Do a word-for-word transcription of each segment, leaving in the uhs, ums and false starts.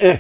E,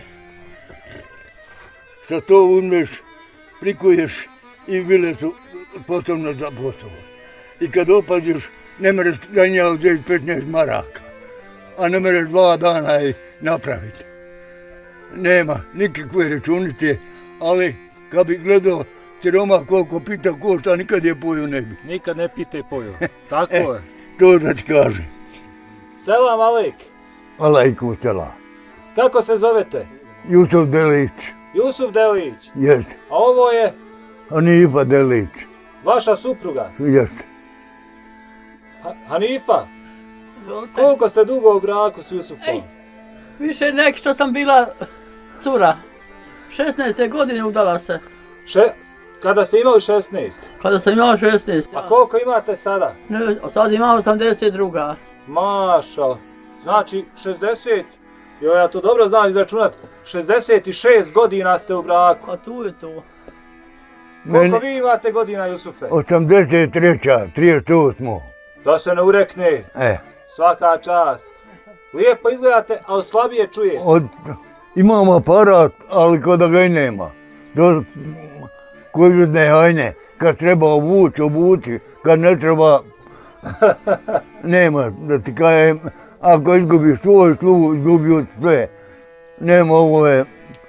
sa to uzmeš, prikuješ i bile su posebno za Kosovo. I kad opaziš, ne mereš da nja uzeti petnaest maraka, a ne mereš dva dana i napraviti. Nema nikakve računice, ali kad bi gledao siroma koliko pita košta, nikad je poju ne bi. Nikad ne pite poju, tako e, je. To da ti kažem. Selam alik. Alaikum selam. Kako se zovete? Jusuf Delić. Jusuf Delić? Jest. A ovo je? Hanifa Delić. Vaša supruga? Jest. Ha Hanifa? Koliko ste dugo u braku s Jusufom? Ej, više nek što sam bila cura. šesnaeste godine udala se. Še Kada ste imali šesnaest? Kada sam imala šesnaest. A koliko imate sada? Ne, sad imam osamdeset dva. Mašal. Znači šezdeset, jo ja to dobro znam izračunat, šezdeset šest godina ste u braku. A tu je to. Koliko vi imate godina, Jusufe? osamdeset treća, trideset osma. Da se ne urekne. E. Svaka čast. Lijepo izgledate, a slabije čuje. Od, imam aparat, ali kada ga i nema. Do, koljudne hajne, kad treba obući, obući, kad ne treba, nema, da ti kajem, ako izgubiš svoj sluh, izgubio sve. Nema ovo je,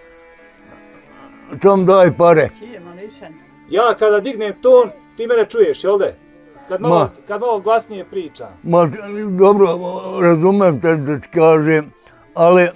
sam daj pare. Ja kada dignem ton, ti mene čuješ, jel de? Kad malo, Ma, kad malo glasnije pričam. Ma, dobro, razumem te da ti kažem, ali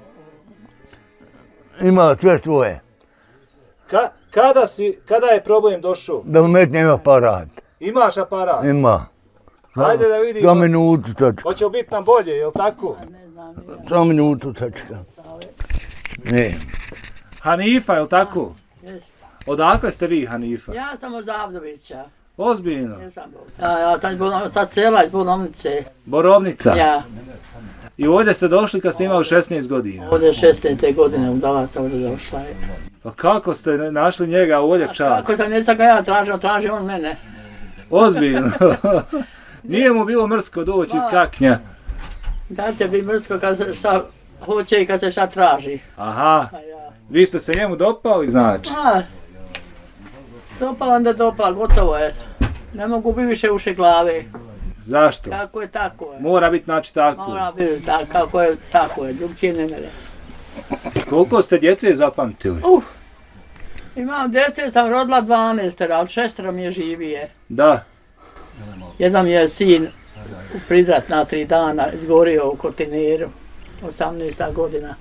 ima sve svoje. Ka, kada, si, kada je problem došao? Da umetnem aparat. Imaš aparat? Ima. Hajde da vidimo. Za minutu sačekam. Hoće biti nam bolje, jel tako? Za minutu sačekam. Ne. Hanifa, jel tako? Jeste. Odakle ste vi, Hanifa? Ja sam od Zavdovića. Ozbiljno? Ja, ja sam sad sela iz Borovnice. Borovnica? Ja. I ovdje ste došli kad ste imali šesnaest godina? Ovdje šesnaeste godine udala sam ovdje došla. Pa kako ste našli njega ovdje čak? Kako sam ne sam ga ja tražio, tražio on mene. Ozbiljno? Nije mu bilo mrsko doći iz Kaknja? Da će biti mrsko kad se šta hoće i kad se šta traži. Aha, vi ste se njemu dopali znači? A, dopala onda dopala, gotovo je. Ne mogu biti više uše glave. Zašto? Kako je, tako je. Mora biti znači tako? Mora biti tako, kako je, tako je, drugčije ne mere. Koliko ste djece zapamtili? Uf, imam djece, sam rodila dvanaest, ali šestero mi je živije. Da. Jedan mi je sin u pridrat na tri dana izgorio u Kotineru, osamnaesta godina.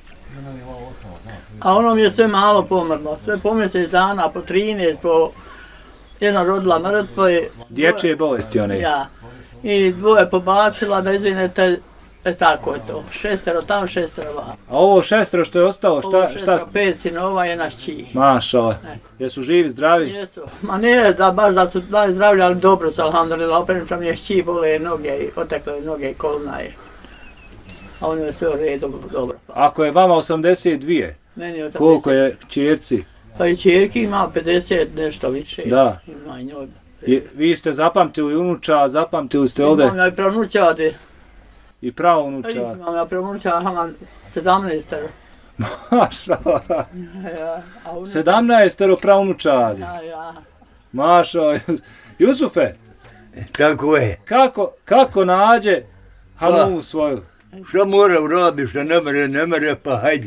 A ono mi je sve malo pomrlo, sve po mjesec dana, po trinaest, po jedna rodila mrtvo je... Dječje bolesti one? Ja. I dvoje pobacila, da izvinete, e tako je to. Šestero tam, šestero van. A ovo šestero što je ostalo, šta... Ovo šestero, šta... pet sinova, jedna šći. Mašala. Jesu živi, zdravi? Jesu. Ma nije da baš da su dali zdravlje, ali dobro su, alhamdulillah, openuča mi je šći, bole noge i otekle noge i kolna je. A ono je sve u redu, dobro. Ako je vama osamdeset dvije, meni je osamdeset. Koliko je čerci? Pa i čerki ima pedeset nešto više. Da. Ima i njoj. I, vi ste zapamtili unuča, zapamtili ste ovdje? Imam ja i pravunučade. I pravo unuča? Imam ja pravunuča, imam sedamnaestero. Mašala. Ja, sedamnaestero pravunučadi? Ja, ja. Mašala. Jusufe? Tako je. Kako, kako nađe Hanumu svoju? Šta mora uradi, šta ne mere, ne mere, pa hajde.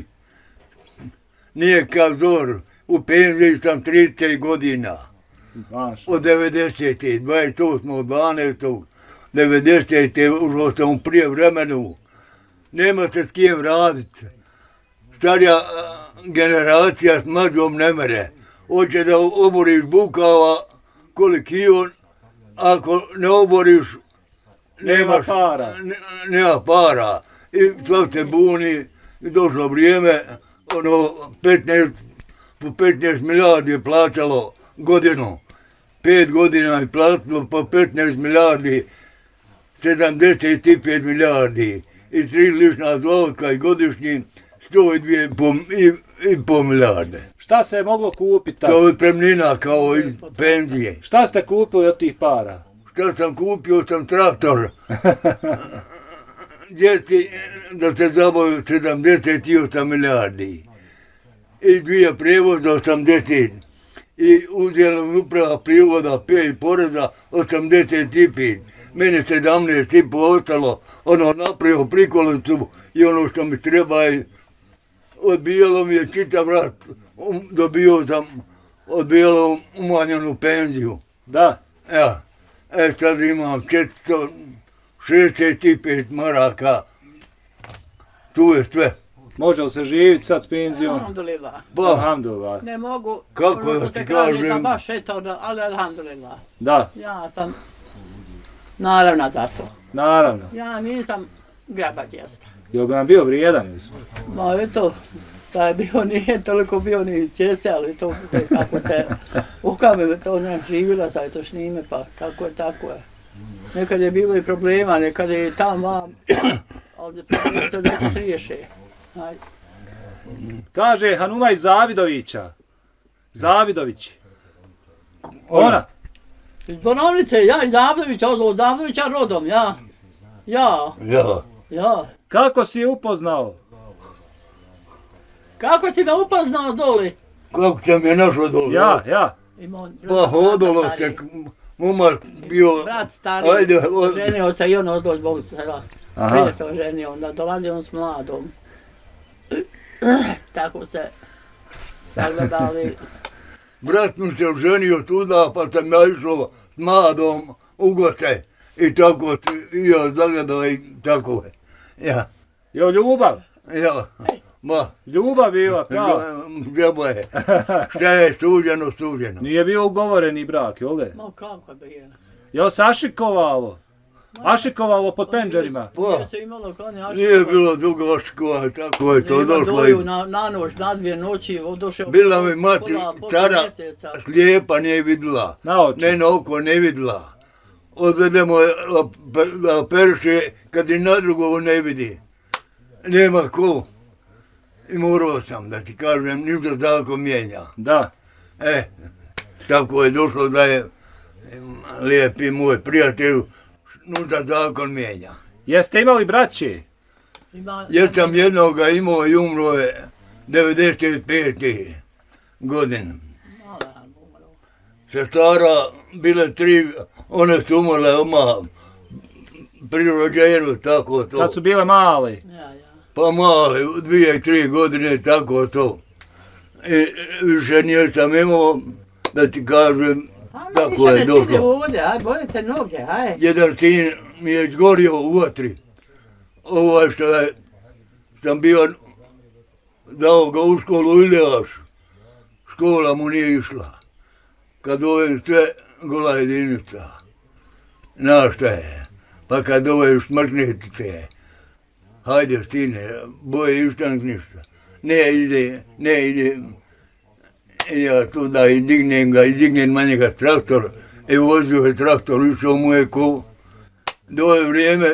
Nije kao zor, u penziji sam trideset godina. Od devedesete, dvadeset osmog dvanaestog devedesete ušao sam u prije vremenu. Nema se s kim raditi. Starija generacija s mlađom ne mere. Hoće da oboriš bukava koliki on, ako ne oboriš, nema para. Nema para. I sad se buni, došlo vrijeme, ono, petnaest, po petnaest milijardi je plaćalo godinu. Pet godina je platilo po petnaest milijardi, sedamdeset pet milijardi i tri lična zlotka i godišnji sto dvije i pol milijarde. Šta se je moglo kupiti tako? Kao otpremnina, kao iz penzije. Šta ste kupili od tih para? Šta sam kupio, sam traktor. djeci da se zabavaju sedamdeset osam milijardi. I dvije prijevoza osamdeset. I udjela uprava prijevoda pet poreza osamdeset pet. Meni sedamnaest i po ostalo, ono napravio prikolicu i ono što mi treba i odbijalo mi je čitav rat. Dobio sam odbijalo umanjenu penziju. Da. Ja. E sad imam četiristo šezdeset pet maraka. Tu je sve. Može li se živjeti sad s penzijom? Alhamdulillah. Pa, Alhamdulillah. Ne mogu, Kako ono da što ti se kaže kažem? da baš eto, da- ali alhamdulillah. Da, Ja sam naravno za to. naravno. Ja nisam grabađesta. Jel bi nam bio vrijedan? Mislim? Ma eto, taj bio nije toliko bio ni česte, ali to kako se u kame to ne živjela sa to šnime, pa tako je, tako je. Nekad je bilo i problema, nekad je tam vam, ali problemi se da se riješe. Ajde. Kaže Hanuma iz Zavidovića. Zavidović. Ona. Iz Borovnice, ja iz Davdovića, od Davdovića rodom, ja. Ja, ja. ja. Kako si je upoznao? Kako si me upoznao dole? Kako sam je našao dole? Ja, ja. Imao Pa hodalo se, momak bio, Brat stari, ajde, od- ženio se i on odlož Bogu sela. Aha. Prije se oženio, onda dolazi on s mladom. Tako se sagledali. brat mi se oženio tuda, pa sam ja išao s mladom u goste. I tako se i ja zagledao i tako je. Ja, Jo, ljubav. ja, ma, Ljubav bila, pravo. djebo je. Šta je suđeno, suđeno. Nije bio ugovoreni brak, jel de? Ma kako bi je? Jel se ašikovalo? Ašikovalo pod penđerima? Pa, Nije se imalo kao ni aškova. nije bilo dugo oškova, tako je to Nema došlo. doju I na, na noć, na dvije noći, došao bila mi mati pola- pola cara mjeseca. slijepa, nije vidjela. Na oči. Ne na oko ne vidjela. Odvedemo je da perše kad i na drugo ne vidi. Nema ko. I morao sam da ti kažem, ništa tako mijenja. Da. E, tako je došlo da je em, lijepi moj prijatelj, nužda zakon mijenja. Jeste imali braće? Ima, Jer sam jednoga imao i umro je devedeset pete godine. Mala, umro. Sestara, bile tri, one su umrle odmah pri rođenju, tako to. Kad su bile mali. Ja, ja. Pa male, dvije, tri godine, tako to. I više nisam imao, da ti kažem, A ma tako više je ne sidi došlo. ovdje, aj, bolite noge, aj. Jedan sin mi je izgorio u vatri. Ovaj što je, sam bio, dao ga u školu Iljaš. Škola mu nije išla. Kad ove sve gola jedinica. Znaš šta je? Pa kad ove smrtnice, hajde stine, boje ištanak ništa. Ne ide, ne ide. I ja tu da i dignem ga, i dignem na njega traktor. I vozio je traktor, išao mu je ko. Do je vrijeme,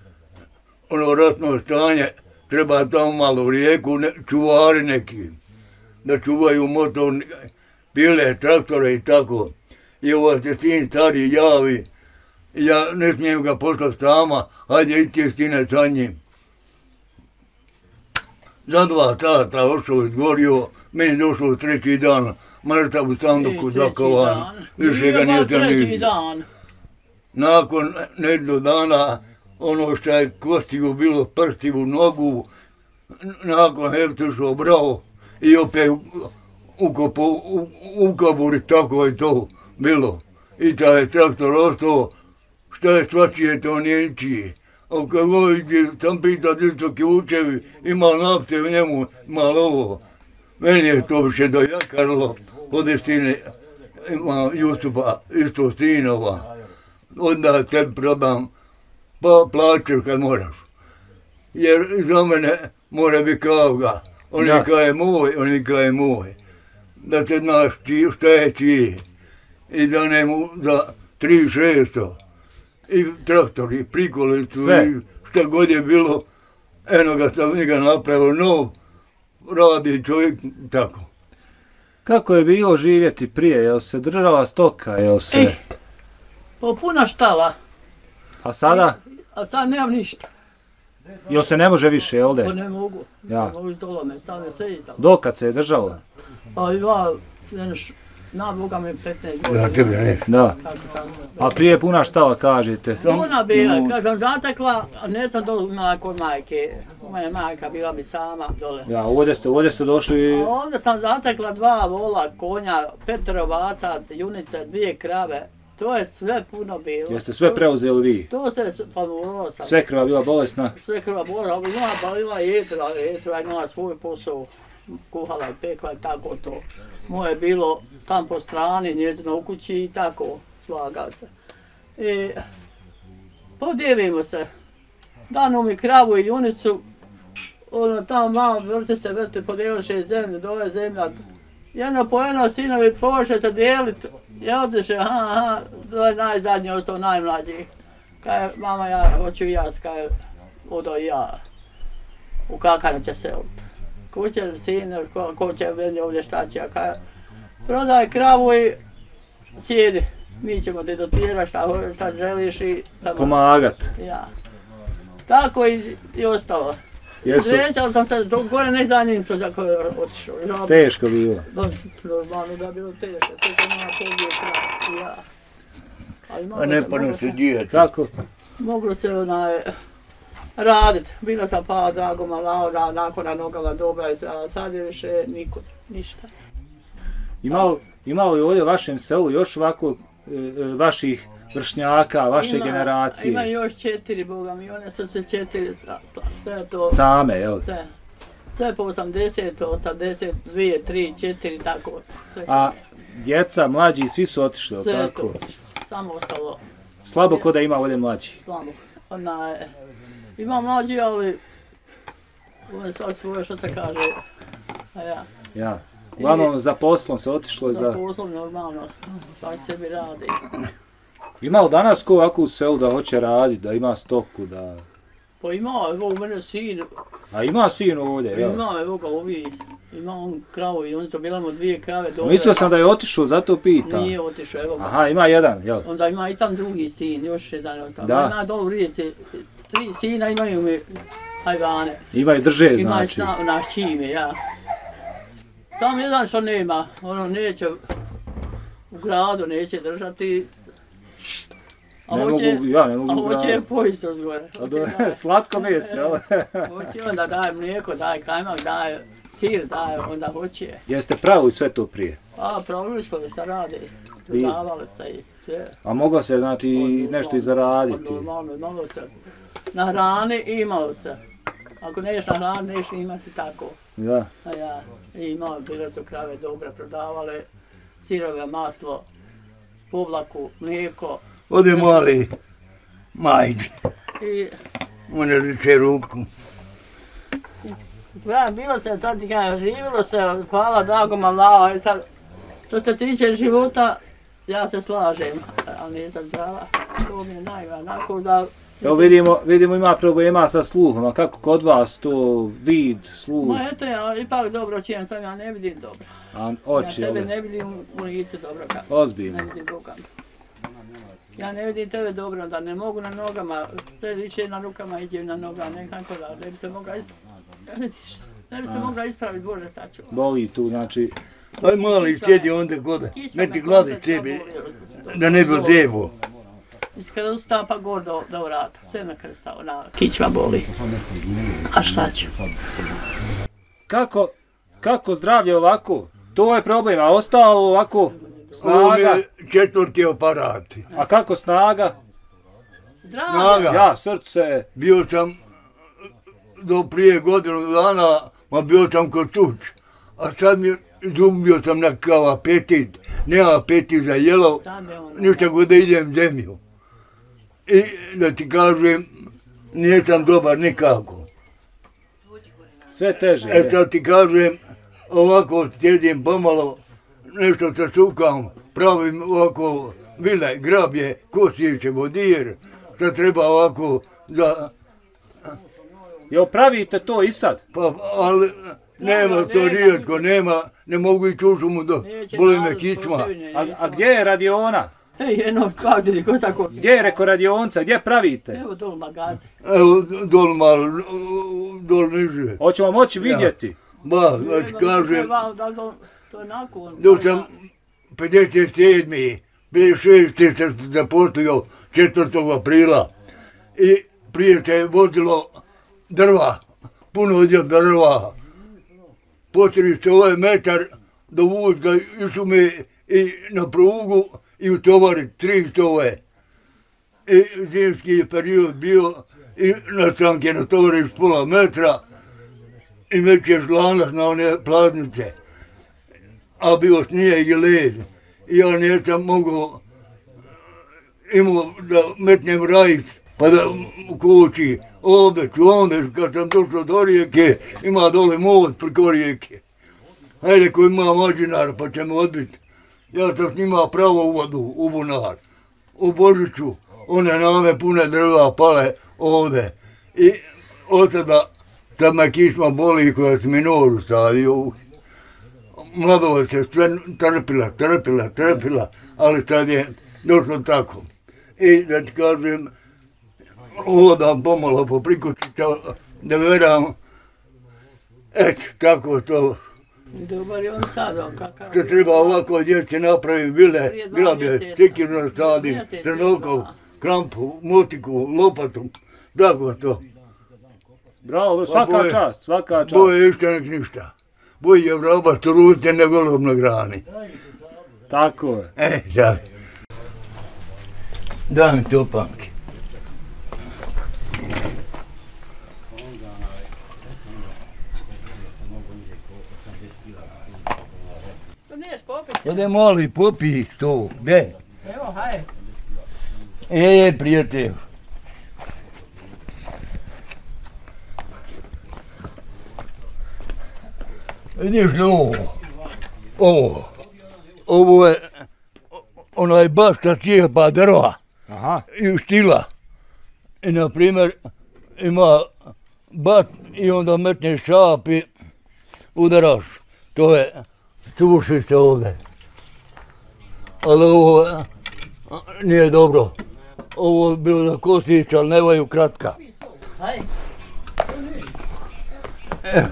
ono ratno stanje, treba tamo malo u rijeku, ne, čuvari neki, da čuvaju motor, pile, traktore i tako. I ovo se sin stari javi, ja ne smijem ga poslati sama, hajde i ti stine sa njim. Za dva sata ošao izgorio, meni došao treći dan, mrtav u sanduku zakovan, više ga nisam treći vidio. dan. Nakon nedelju dana, ono što je kostiju bilo prsti u nogu, nakon heptušao bravo i opet ukopo u, u kaburi, tako je to bilo. I taj je traktor ostao, šta je svačije, to nije ičije. A kad ovdje sam pitao gdje su ključevi, ima nafte u njemu, ima ovo. Meni je to više dojakarlo, od stine ima Jusufa, isto sinova. Onda te prodam, pa plaćaš kad moraš. Jer za mene mora biti kao ga. On Da. je kao je moj, on je kao je moj. Da te znaš čiji, šta je čiji. I da ne mu za tri šesto. I traktor, i prikolicu, Sve. i šta god je bilo. Eno ga sam njega napravio nov. Radi čovjek tako. Kako je bilo živjeti prije? Jel se držala stoka? Jel se... Ej, po puna štala, A sada? a sad nemam ništa. Jel se ne može više, jel To de? ne mogu. Ja. Ne mogu dolome, sad je sve izdalo. Dokad se je držalo? Pa ima, jednoš, na Boga mi petnaest Ja godina. tebe ne. Da. Kako sam. A prije puna štala kažete? Puna bila, kad sam zatekla, a ne sam dole imala kod majke. Moja majka bila mi sama dole. Ja, ovdje ste, ovdje ste došli... A ovdje sam zatekla dva vola, konja, petero ovaca, junice, dvije krave. To je sve puno bilo. Jeste sve preuzeli vi? To se, pa morala sam. Sve krva bila bolesna? Sve krva bolila, ali imala balila jetra, jetra imala svoj posao. Kuhala i pekla i tako to. Moje je bilo tam po strani, njezino u kući i tako slagali se. I podijelimo se. Danu mi kravu i junicu, ono tam malo vrte se vrte, podijelše zemlju, dole zemlja. Jedno po jedno sinovi poše se dijelit, ja otiše, aha, aha, dole najzadnji ostao najmlađi. Kaj mama ja, hoću i ja, kaj odo i ja. U Kakanu će se ovdje. Kuće, sine, ko, ko će meni ovdje šta će, kaj prodaj kravu i sjedi. Mi ćemo te dotirati šta, šta želiš i tamo. Pomagat. Ja. Tako i, i ostalo. Jesu. Izrećala sam se, to gore ne za njim to za koje je otišao. Žal, Teško bilo. normalno da je bilo teško, to sam ona pobio krav i ja. Ali A moglo ne se- pa moglo ne se- se dijete. Kako? Moglo se onaj, radit. Bila sam pala drago Laura, nakon na nogama dobra, a sad je više nikud, ništa. Imao, imao li ovdje u vašem selu još ovako e, e, vaših vršnjaka, vaše Ima- generacije? Ima još četiri, boga mi, one su sve četiri, sa- sa- sve to, Same, jel? sve. Sve po osamdeset, osamdeset dvije, tri, četiri, tako. Sve, A djeca, mlađi, svi su otišli, jel sve je tako? to, samo ostalo Slabo ko da ima ovdje mlađi. slabo. Ona, ima mlađi, ali ovo je svak svoje što se kaže, a ja. Ja. Uglavnom za poslom se otišlo Za za... poslom normalno, svak sebi radi. Ima li danas ko ovako u selu da hoće raditi, da ima stoku, da... Pa ima, evo u mene sin, A ima sin ovdje, jel? ima, evo ga ovi, ima on kravu i oni su bila mu dvije krave dobre. Mislio sam da je otišao, zato pita. Nije otišao, evo ga. Aha, ima jedan, jel? Onda ima i tam drugi sin, još jedan od tamo. Da. Ima dole u rijeci, tri sina imaju mi hajvane. Imaju drže, Ima znači. sna, na čime, ja. Samo jedan što nema, ono neće, u gradu neće držati. A Ne hoće, mogu, ja ne a mogu hoće grad. pojist od gore. A do- Slatko meso, jel? Hoće onda daje mlijeko, daje kajmak, daje sir, daje, onda hoće. Jeste pravili sve to prije? A pravili što šta radi, Vi- prodavali se i sve. A moglo se, znači, nešto i zaraditi. Normalno, imalo se. Na hrani imalo se. Ako neš na hrani, neš imati tako. Da. A ja, i imao, bile su krave dobre, prodavale sirove, maslo, povlaku, mlijeko. Ode mali majdi, I on je liče ruku. ja, bilo se, sad ti kažem, živjelo se, hvala dragom Allaha, i sad, što se tiče života, ja se slažem, ali nisam zdrava. To mi je najvanako da... Evo vidimo, vidimo ima problema sa sluhom, a kako kod vas to vid, sluh, Ma eto ja, ipak dobro čijem sam, ja ne vidim dobro. a Ja oči, tebe jel? ne vidim u licu dobro kako. Ozbiljno. Ne vidim Boga. Ja ne vidim tebe dobro, da ne mogu na nogama, sve više na rukama iđem na noga, nekako da ne bi se mogla ispraviti. Ne vidiš, ne bi se mogla ispraviti, Bože sačuva. Boli tu, znači, Aj mali sjedi onda kod, Kičma ne ti me gladi kompletno tebi, boli. da ne bi devo. Iz krsta pa gor do, do vrata, sve me krsta, ona kičma boli. A šta ću? kako, kako zdravlje ovako? To je problem, a ostalo ovako, Ovo mi snaga, je četvrti aparat. a kako snaga? Zdravlje! Snaga. Ja, srce, Bio sam do prije godinu dana, ma bio sam kod tuč. A sad mi izumio sam nekakav apetit, nema apetit za jelo, Sad je ono. ništa god da idem zemlju. I da ti kažem, nisam dobar nikako. sve teže. E sad ti kažem, ovako sjedim pomalo, nešto se sukam, pravim ovako vile, grabje, kosijeće, vodir, sad treba ovako da, Jel pravite to i sad? pa, ali nema Nema, to nema. rijetko, nema, ne mogu ići u šumu do, Neće boli me narod kičma. posebne, A, neće a gdje je radiona? Ej, jedno, kvakdje, ko tako? Gdje je reko radionca, gdje pravite? Evo dol magaze. Evo, dol malo, dol niže. Hoćemo moći vidjeti. Ba, znači kažem, To je nakon. dok sam pedeset sedmi, pedeset šesti se zaposlio četvrtog aprila i prije se je vozilo drva, puno odjel drva. Potrebno se ovaj metar do Vuzga, išao me i na prugu i utovari tri tove. I zimski je period bio i na stranke natovariš pola metra i mećeš lanac na one plaznice. A bio snijeg i led. I ja nisam mogao, imao da metnem rajc, pa da kući, ovdje ću, ovdje, kad sam došao do rijeke, ima dole most preko rijeke. Hajde ko ima mađinar, pa će me odbiti. Ja sam snimao pravo u vodu, u bunar. U Božiću, one name pune drva pale ovdje. I od sada, sad me kišma boli koja sam mi nožu stavio. Mladost se sve trpila, trpila, trpila, ali sad je došlo tako. I da ti kažem, hodam pomalo po prikući, da veram, eto, tako to. Dobar je on sad, kakav. Što treba ovako djece napraviti, bile, bila bi cikirno stadim, crnokov, krampu, motiku, lopatu, tako to. Bravo, svaka čast, svaka čast. Boje išta nek ništa. Boje je vroba što ruste ne golub na grani. Tako je. E, da. Daj mi topanke. Ode mali popij to, gdje? Evo, hajde. E, prijatelj. Vidiš li ovo? Ovo. Ovo je onaj baš što cijepa drva. Aha. I štila. I na primjer ima bat i onda metneš šap i udaraš. To je suši se ovdje. Ali ovo nije dobro. Ovo je bilo za kosić, ali ne vaju kratka. Hajde. Evo.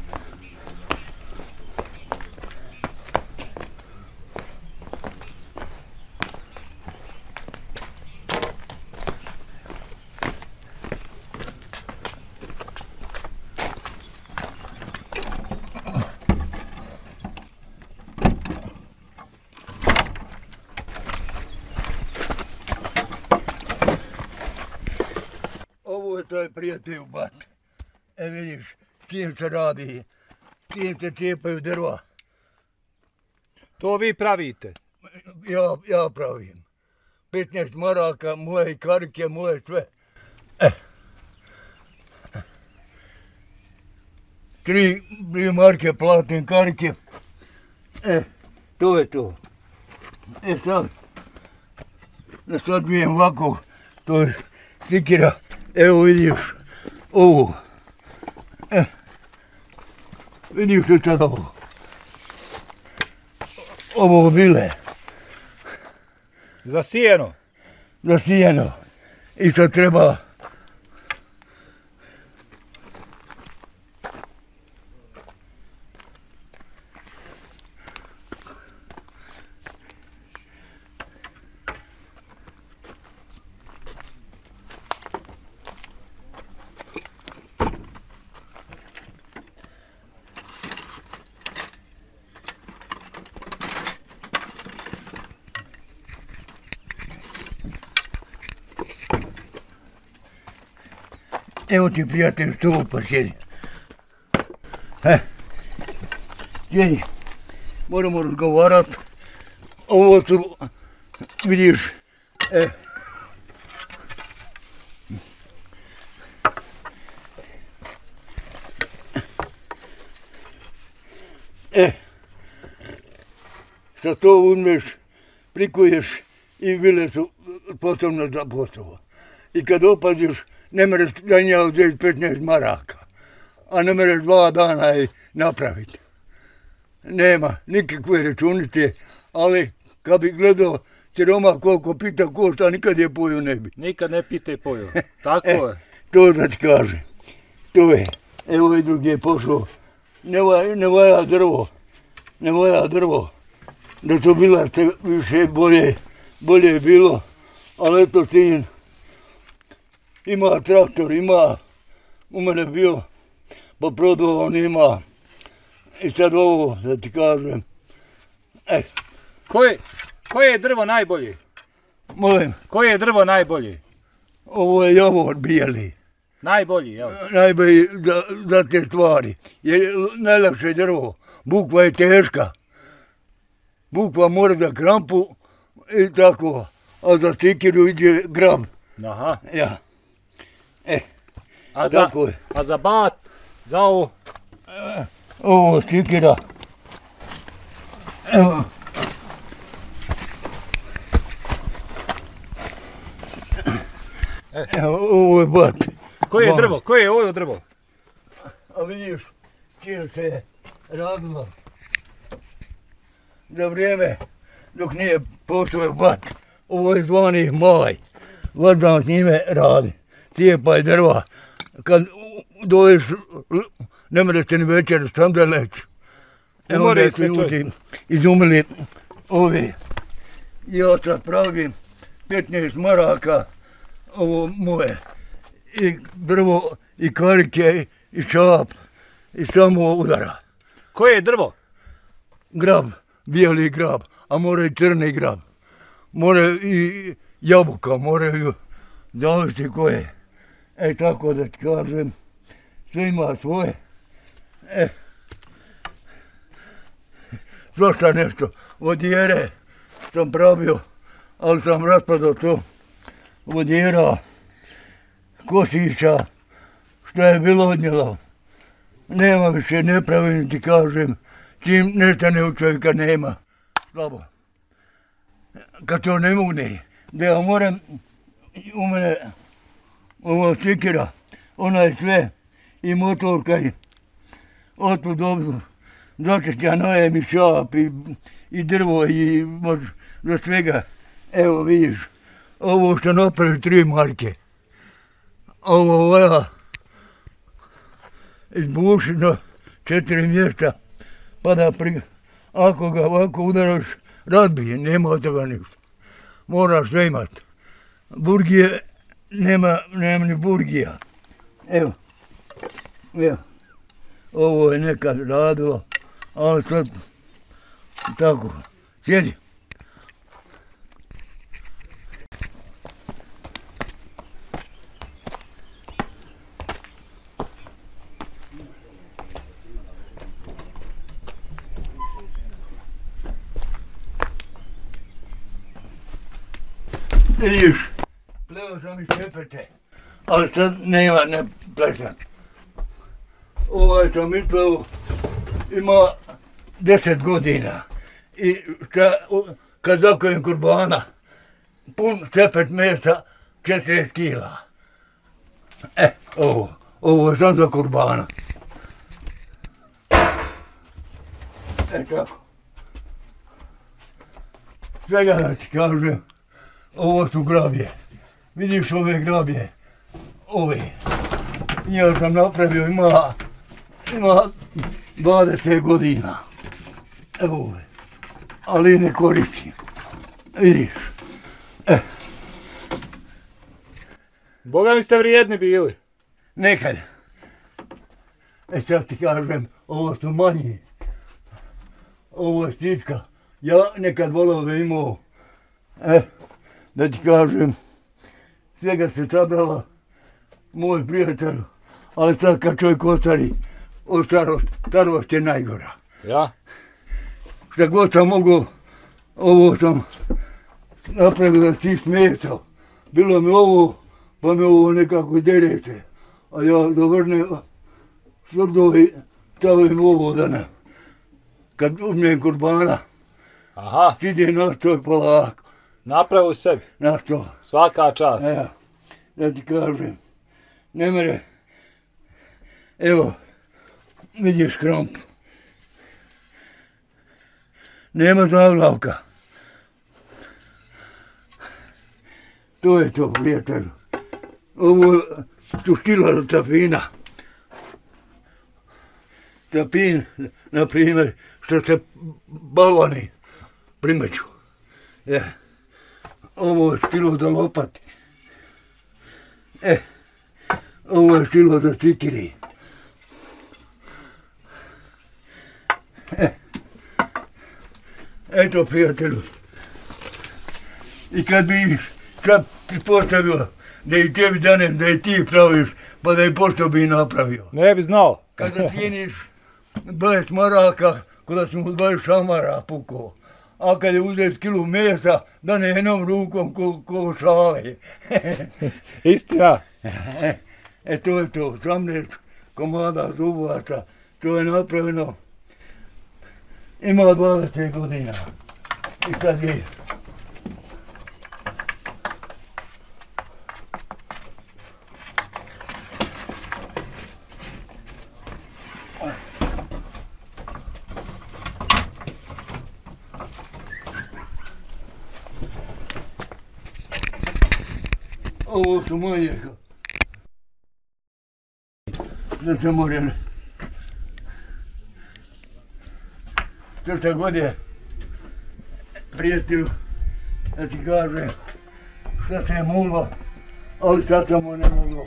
Ovo je taj prijatelj bat. E vidiš, s kim se radi, s kim se cijepaju drva. To vi pravite? Ja, ja pravim. petnaest maraka, moje karike, moje sve. Eh. Tri, tri marke platim karike. E, to je to. E sad, da sad vidim ovako, to je sikira. Evo vidiš, ovo. E, vidiš li sad ovo? Ovo bile. Za sijeno? Za sijeno. I sad treba evo ti prijatelj tu pa sjedi. E, sjedi. Moramo razgovarat. Ovo su, vidiš, e. E, sad to uzmeš, prikuješ i bile su sposobne za posao. I kad opaziš, ne mereš da nja uzeti petnaest maraka, a ne mereš dva dana i napraviti. Nema nikakve računice, ali kad bi gledao siroma koliko pita košta, nikad je poju ne bi. Nikad ne pite poju, tako je. To da ti kažem, to je. Evo i drugi je pošao, ne valja, ne valja drvo, ne valja drvo. Da to bila ste više bolje, bolje je bilo, ali eto sin ima traktor, ima, u mene bio, pa prodao on ima. I sad ovo, da ti kažem, e. Koje, koje je drvo najbolje? Molim? Koje je drvo najbolje? Ovo je javor bijeli. Najbolji, jel? Najbolji za, za te stvari. Jer najlakše drvo. Bukva je teška. Bukva mora da krampu i tako. A za sikiru ide grab. Aha. Ja. E, a za, tako je. A za bat, za ovo? E, ovo sikira. Evo. Evo, ovo je bat. Koje je drvo? Koje je ovo drvo? A vidiš, čije se je radilo za vrijeme dok nije postojao bat. Ovo je zvani maj. Vadan s njime radi. Cijepa je drva. Kad doješ, ne mrete ni večer, sam da leći. Evo da su ljudi izumili ove. Ja sad pravim petnaest maraka, ovo moje. I drvo, i karike, i šap, i samo udara. Koje je drvo? Grab, bijeli grab, a mora i crni grab. Mora i jabuka, moraju, zavisi koje. E tako da ti kažem, sve ima svoje. E, svašta nešto, vodijere sam pravio, ali sam raspadao to. Vodijera, kosića, šta je bilo odnjelo. Nema više, ne pravim ti kažem, čim nestane u čovjeka nema, slabo. Kad to ne mogne, da ja moram, u mene, ovo sikira, ona je sve, i motorka, i otu dobru, začešća najem i šap, i, i drvo, i za svega, evo vidiš, ovo što napravi tri marke. Ovo voja izbuši na četiri mjesta, pa da pri... ako ga ovako udaraš, razbije, nema od toga ništa. Moraš sve imat. Burgije, nema, nema ni burgija. Evo, evo, ovo je nekad radilo, ali sad, tako, sjedi. Vidiš, pleo sam iz čepete, ali sad nema, ne plesam. Ovaj sam ispleo, ima deset godina i šta, kad zakojem kurbana, pun čepet mesa, četrdeset kila. E, ovo, ovo je sam za kurbana. E tako. Svega da ti kažem, ovo su grabje. Vidiš ove grabje? Ove. Ja sam napravio, ima, ima dvadeset godina. Evo ove. Ali ne koristim. Vidiš? E. Boga mi ste vrijedni bili. Nekad. E sad ti kažem, ovo su manji. Ovo je stička. Ja nekad volove imao. E. Da ti kažem, svega se sabrala, moj prijatelj, ali sad kad čovjek ostari, o starost, starost je najgora. Ja? Šta god sam mogu, ovo sam napravio da si smetao. Bilo mi ovo, pa mi ovo nekako derete, a ja dovrnem svrdovi, stavim ovo da ne. Kad uzmem kurbana, aha, sidim na stoj polako. Napravi sebi. Na sto. Svaka čast. Evo, da ti kažem, ne mere, evo, vidiš kramp. Nema zaglavka. To je to, prijatelju. Ovo su stila za tapina. Tapin, na primjer, što se balvani primeću. Je. Ovo je stilo za lopati. E, ovo je stilo za cikiri. E, eto, prijatelju. I kad bi sad pripostavio da i tebi danem, da i ti praviš, pa da i pošto bi napravio. Ne bi znao. Kada tijeniš dvadeset maraka, kada si mu dvadeset šamara pukao. A kada je uzeti kilu mesa, da ne jednom rukom ko, ko šale. Istina. E, e to je to, osamnaest komada zubovaca, to je napravljeno, ima dvadeset godina. I sad je. Ovo su moje. Da se moram. To šta god je, prijatelju, da ti kažem šta se je moglo, ali sad samo ne moglo.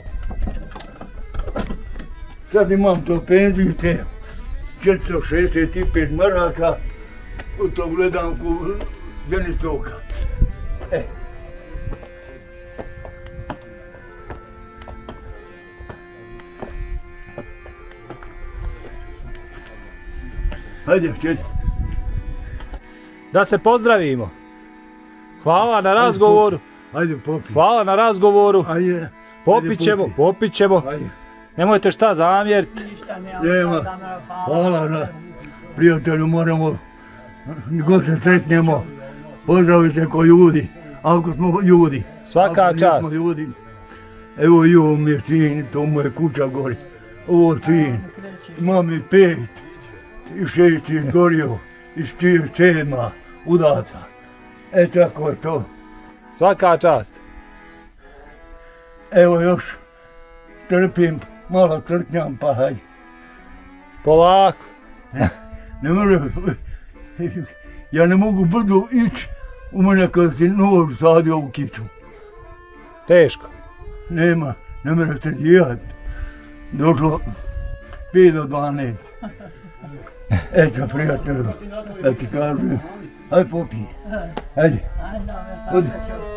Sad imam to penzijte, četiristo šezdeset pet maraka, u to gledam ku Zenistoka. E. Hajde, čet. Da se pozdravimo. Hvala na razgovoru. Hajde, popi. Hvala na razgovoru. Hajde. Popit ćemo, popit ćemo. Hajde. Nemojte šta zamjeriti. Nema. Hvala na prijatelju, moramo, god se sretnemo, pozdravite ko ljudi, ako smo ljudi. Svaka čast. Ljudi. Evo i ovo mi je sin, to mu je kuća gori. Ovo sin, imam i pet, i šest je gorio, i sedma udaca. E tako je to. Svaka čast. Evo još, trpim, malo trtnjam pa hajde. Polako. Ne može, ja ne mogu brdo ići u mene kada si nož sadio u kiču. Teško. Nema, ne može se jihati. Došlo pet do dvanaest. Eto, prijatelju, da ti kažem, hajde popij. Hajde. Hodi.